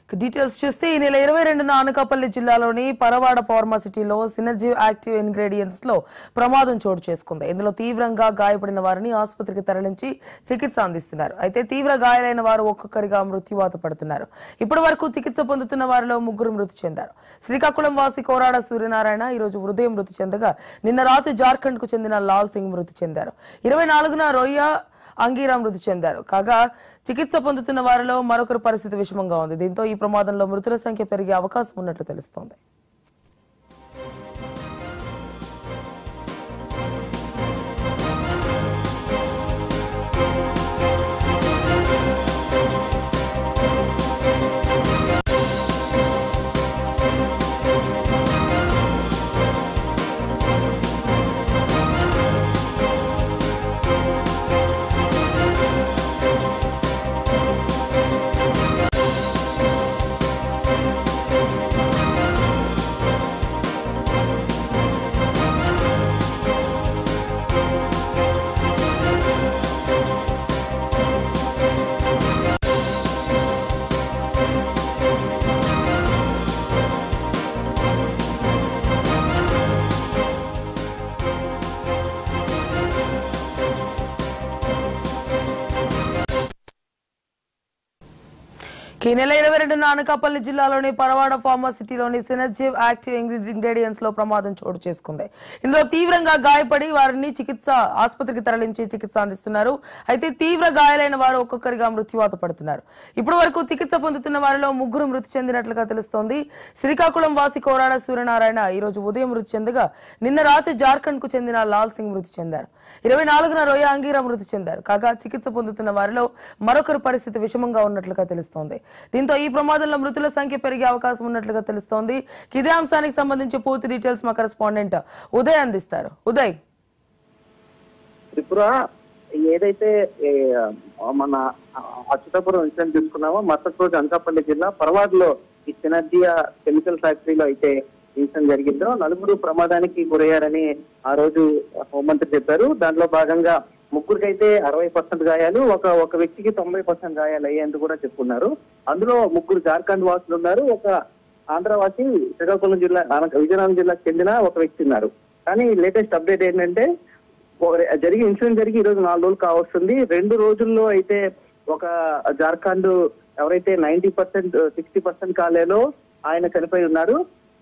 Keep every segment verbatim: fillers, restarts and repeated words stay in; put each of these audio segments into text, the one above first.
Details చూస్తే ఈ నెల ఇరవై రెండున అనకాపల్లి జిల్లాలోని పరవాడ ఫార్మసిటీలో సినర్జీ యాక్టివ్ ఇంగ్రీడియంట్స్ లో ప్రమాదం చోటు చేసుకుంది. ఇందులో తీవ్రంగా గాయపడిన వారిని ఆసుపత్రికి తరలించి చికిత్స అందిస్తున్నారు. అయితే తీవ్ర గాయాలైన వారు ఒక్కొక్కరిగా మృత్యువాత పడుతున్నారు. ఇప్పటి వరకు చికిత్స పొందుతున్న వారిలో ముగ్గురు మృతి చెందారు. శ్రీకాకుళం వాసి కోరాడ సూర్యనారాయణ ఈ రోజు ఉదయం మృతి చెందగా నిన్న రాత్రి జార్ఖండ్ కు చెందిన లాల్ సింగ్ మృతి చెందారు. ఇరవై నాలుగున రొయ్య అంగీరా మృతి చెందారు. కాగా చికిత్స పొందుతున్న వారిలో మరొకరి పరిస్థితి విషమంగా ఉంది. దీంతో ఈ ప్రమాదంలో మృతుల సంఖ్య పెరిగే అవకాశం ఉన్నట్లు తెలుస్తోంది. ఈ నెల ఇరవై రెండున అనకాపల్లి జిల్లాలోని పరవాడ ఫార్మసిటీలోని సినర్జీ యాక్టివ్ ఇంగ్రీడియంట్స్ లో ప్రమాదం చోటు చేసుకుంది. ఇందులో తీవ్రంగా గాయపడి వారిని చికిత్స ఆసుపత్రికి తరలించి చికిత్స అందిస్తున్నారు. అయితే తీవ్ర గాయాలైన వారు ఒక్కొక్కరిగా మృత్యువాత పడుతున్నారు. ఇప్పటి వరకు చికిత్స పొందుతున్న వారిలో ముగ్గురు మృతి చెందినట్లుగా తెలుస్తోంది. శ్రీకాకుళం వాసి కోరాడ సూర్యనారాయణ ఈ రోజు ఉదయం మృతి చెందగా నిన్న రాత్రి జార్ఖండ్ కు చెందిన లాల్ సింగ్ మృతి చెందారు. ఇరవై నాలుగున రొయ్య అంగీరా మృతి చెందారు. కాగా చికిత్స పొందుతున్న వారిలో మరొకరు పరిస్థితి విషమంగా ఉన్నట్లుగా తెలుస్తోంది. దీంతో ఈ ప్రమాదంలో మృతుల సంఖ్య పెరిగే అవకాశం ఉన్నట్లుగా తెలుస్తోంది. ఇదే అంశానికి సంబంధించి పూర్తి డీటెయిల్స్ మా కరెస్పాండెంట్ ఉదయ్ అందిస్తారు. ఉదయ్, త్రిపుర ఏదైతే మన అచ్యుతాపురం ఇన్సిడెంట్ తీసుకున్నామో మరుసటి రోజు అనకాపల్లి జిల్లా పరవాడలో ఈ సినర్జియా కెమికల్ ఫ్యాక్టరీలో అయితే ఇన్సిడెంట్ జరిగిందో నలుగురు ప్రమాదానికి గురయ్యారని ఆ రోజు హోంమంత్రి చెప్పారు. దాంట్లో భాగంగా ముగ్గురికైతే అరవై పర్సెంట్ గాయాలు, ఒక ఒక వ్యక్తికి తొంభై పర్సెంట్ గాయాలు అయ్యేందుకు కూడా చెప్పుకున్నారు. అందులో ముగ్గురు జార్ఖండ్ వాసులు ఉన్నారు, ఒక ఆంధ్రవాసి శ్రీకాకుళం జిల్లా విజయనగరం జిల్లాకు చెందిన ఒక వ్యక్తి ఉన్నారు. కానీ లేటెస్ట్ అప్డేట్ ఏంటంటే జరిగి ఇన్సిడెంట్ జరిగి ఈ రోజు నాలుగు రోజులు కావస్తుంది. రెండు రోజుల్లో అయితే ఒక జార్ఖండ్ ఎవరైతే నైన్టీ పర్సెంట్ సిక్స్టీ పర్సెంట్ కాలేలో ఆయన చనిపోయి ఉన్నారు.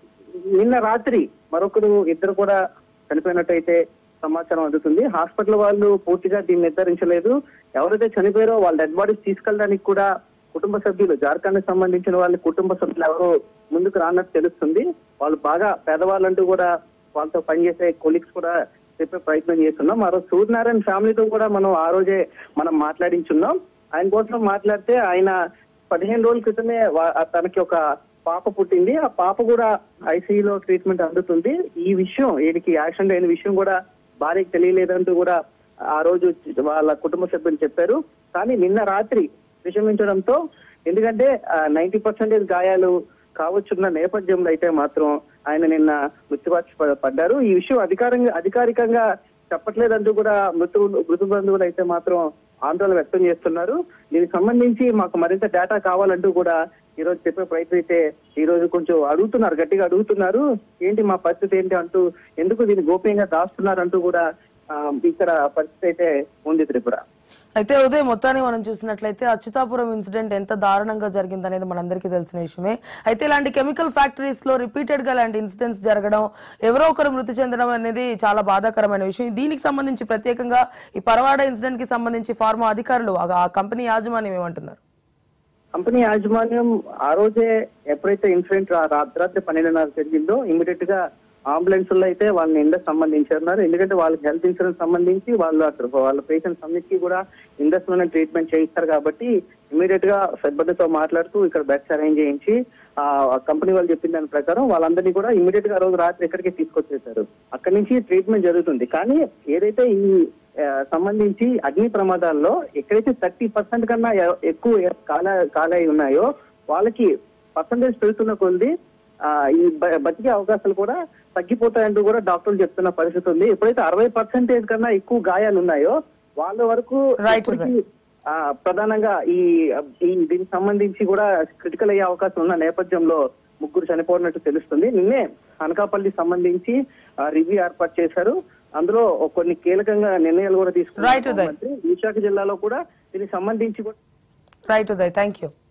నిన్న రాత్రి మరొకరు ఇద్దరు కూడా చనిపోయినట్టయితే సమాచారం అందుతుంది. హాస్పిటల్ వాళ్ళు పూర్తిగా దీన్ని నిర్ధారించలేదు. ఎవరైతే చనిపోయారో వాళ్ళ డెడ్ బాడీస్ తీసుకెళ్ళడానికి కూడా కుటుంబ సభ్యులు జార్ఖండ్ కి సంబంధించిన వాళ్ళ కుటుంబ సభ్యులు ఎవరో ముందుకు రానట్టు తెలుస్తుంది. వాళ్ళు బాగా పేదవాళ్ళంటూ కూడా వాళ్ళతో పనిచేసే కొలీగ్స్ కూడా చెప్పే ప్రయత్నం చేస్తున్నాం. మరో సూర్యనారాయణ ఫ్యామిలీతో కూడా మనం ఆ రోజే మనం మాట్లాడించున్నాం. ఆయన కోసం మాట్లాడితే ఆయన పదిహేను రోజుల క్రితమే తనకి ఒక పాప పుట్టింది. ఆ పాప కూడా ఐసీయూలో ట్రీట్మెంట్ అందుతుంది. ఈ విషయం వీడికి యాక్సిడెంట్ అయిన విషయం కూడా భార్యకి తెలియలేదంటూ కూడా ఆ రోజు వాళ్ళ కుటుంబ సభ్యులు చెప్పారు. కానీ నిన్న రాత్రి విషమించడంతో, ఎందుకంటే నైన్టీ పర్సెంటేజ్ గాయాలు కావచ్చున్న నేపథ్యంలో అయితే మాత్రం ఆయన నిన్న మృత్యువాత పడ్డారు. ఈ విషయం అధికారంగా అధికారికంగా చెప్పట్లేదంటూ కూడా మృతు మృతు బంధువులు అయితే మాత్రం ఆందోళన వ్యక్తం చేస్తున్నారు. దీనికి సంబంధించి మాకు మరింత డేటా కావాలంటూ కూడా ఈ రోజు చెప్పే ప్రయత్నం అయితే ఈ రోజు కొంచెం అడుగుతున్నారు, గట్టిగా అడుగుతున్నారు. ఏంటి మా పరిస్థితి ఏంటి అంటూ, ఎందుకు దీన్ని గోప్యంగా దాస్తున్నారు అంటూ కూడా ఇక్కడ పరిస్థితి అయితే ఉంది త్రిపుర. అయితే ఉదయం మొత్తాన్ని మనం చూసినట్లయితే అచ్యుతాపురం ఇన్సిడెంట్ ఎంత దారుణంగా జరిగింది అనేది మనందరికీ తెలిసిన విషయమే. అయితే ఇలాంటి కెమికల్ ఫ్యాక్టరీస్ లో రిపీటెడ్ గా ఇలాంటి ఇన్సిడెంట్స్ జరగడం, ఎవరో ఒకరు మృతి చెందడం అనేది చాలా బాధాకరమైన విషయం. దీనికి సంబంధించి ప్రత్యేకంగా ఈ పరవాడ ఇన్సిడెంట్ కి సంబంధించి ఫార్మా అధికారులు ఆ కంపెనీ యాజమాన్యం ఏమంటున్నారు? కంపెనీ యాజమాన్యం ఆ రోజే ఎప్పుడైతే ఇన్సిడెంట్ రాత్రి పన్నెండున్నర జరిగిందో ఇమీడియట్ గా అంబులెన్స్ లో అయితే వాళ్ళని ఇండస్ సంబంధించారు. ఎందుకంటే వాళ్ళకి హెల్త్ ఇన్సూరెన్స్ సంబంధించి వాళ్ళు వాళ్ళ పేషెంట్స్ అన్నిటికీ కూడా ఇండస్ లోనే ట్రీట్మెంట్ చేయిస్తారు. కాబట్టి ఇమీడియట్ గా సిబ్బందితో మాట్లాడుతూ ఇక్కడ బెడ్స్ అరేంజ్ చేయించి ఆ కంపెనీ వాళ్ళు చెప్పిన దాని ప్రకారం వాళ్ళందరినీ కూడా ఇమీడియట్ గా రోజు రాత్రి ఇక్కడికి తీసుకొచ్చేసారు. అక్కడి నుంచి ట్రీట్మెంట్ జరుగుతుంది. కానీ ఏదైతే ఈ సంబంధించి అగ్ని ప్రమాదాల్లో ఎక్కడైతే థర్టీ పర్సెంట్ కన్నా ఎక్కువ కాల కాలై ఉన్నాయో వాళ్ళకి పర్సంటేజ్ పెరుగుతున్న కొద్ది ఆ ఈ బతికే అవకాశాలు కూడా తగ్గిపోతాయంటూ కూడా డాక్టర్లు చెప్తున్న పరిస్థితి ఉంది. ఎప్పుడైతే అరవై పర్సెంటేజ్ కన్నా ఎక్కువ గాయాలు ఉన్నాయో వాళ్ళ వరకు ఆ ప్రధానంగా ఈ ఈ దీనికి సంబంధించి కూడా క్రిటికల్ అయ్యే అవకాశం ఉన్న నేపథ్యంలో ముగ్గురు చనిపోయినట్టు తెలుస్తుంది. నిన్నే అనకాపల్లి సంబంధించి రివ్యూ ఏర్పాటు చేశారు. అందులో కొన్ని కీలకంగా నిర్ణయాలు కూడా తీసుకున్నారు. విశాఖ జిల్లాలో కూడా దీనికి సంబంధించి కూడా రైట్ ఉదయ్, థ్యాంక్ యూ.